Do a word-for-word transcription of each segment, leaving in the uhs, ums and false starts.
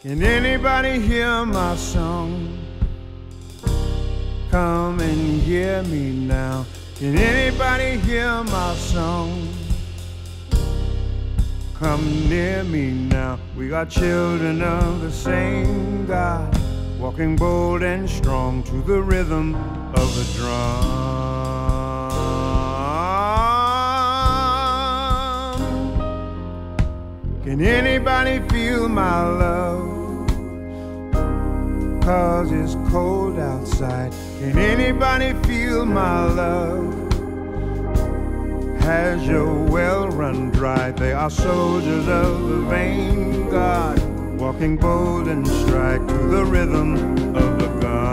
Can anybody hear my song? Come and hear me now. Can anybody hear my song? Come near me now. We are children of the same God, walking bold and strong to the rhythm of the drum. Can anybody feel my love? 'Cause it's cold outside. Can anybody feel my love? Has your well run dry? They are soldiers of the vanguard, walking bold and strike to the rhythm of the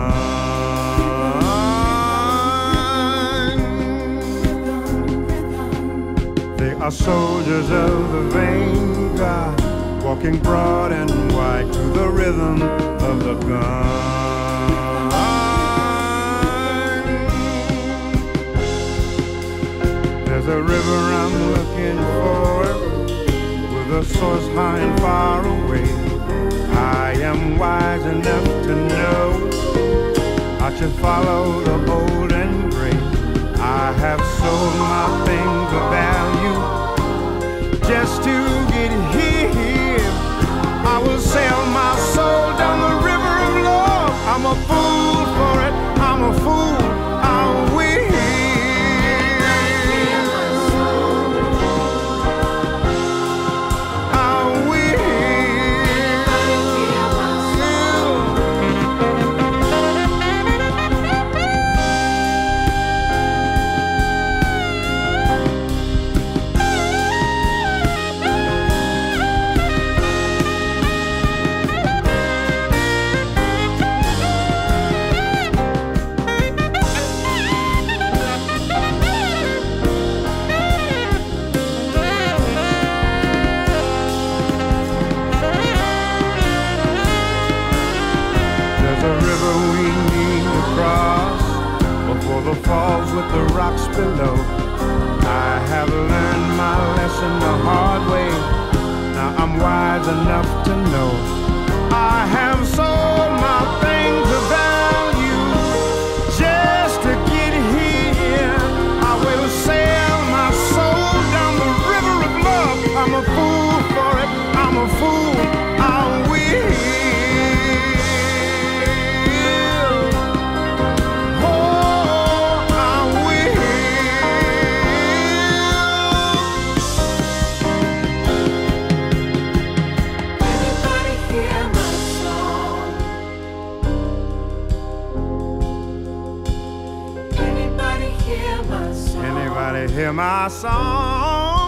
gun. They are soldiers of the vanguard, walking broad and wide to the rhythm of the gun. There's a river I'm looking for, with a source high and far away. I am wise enough to know I should follow the old and great. I have sold my things of value just to get here. I will sail my soul down the river of love. I'm a fool for it, I'm a fool, I will. The falls with the rocks below. I have learned my lesson the hard way. Now I'm wise enough to know I have sold my things of value just to get here. I will sail my soul down the river of love. I'm a fool for it, I'm a fool, I will. Hear my song.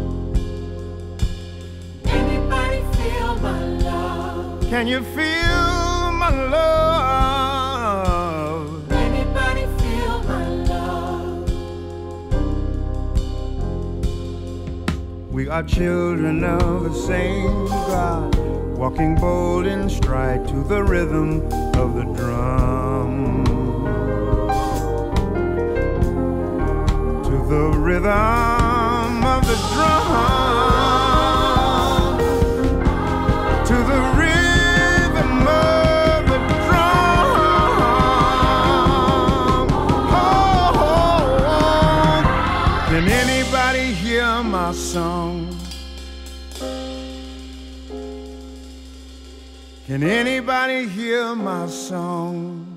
Anybody feel my love? Can you feel my love? Anybody feel my love? We are children of the same God, walking bold in stride to the rhythm of the drum. The rhythm of the drum, to the rhythm of the drum. Oh, oh, oh. Can anybody hear my song? Can anybody hear my song?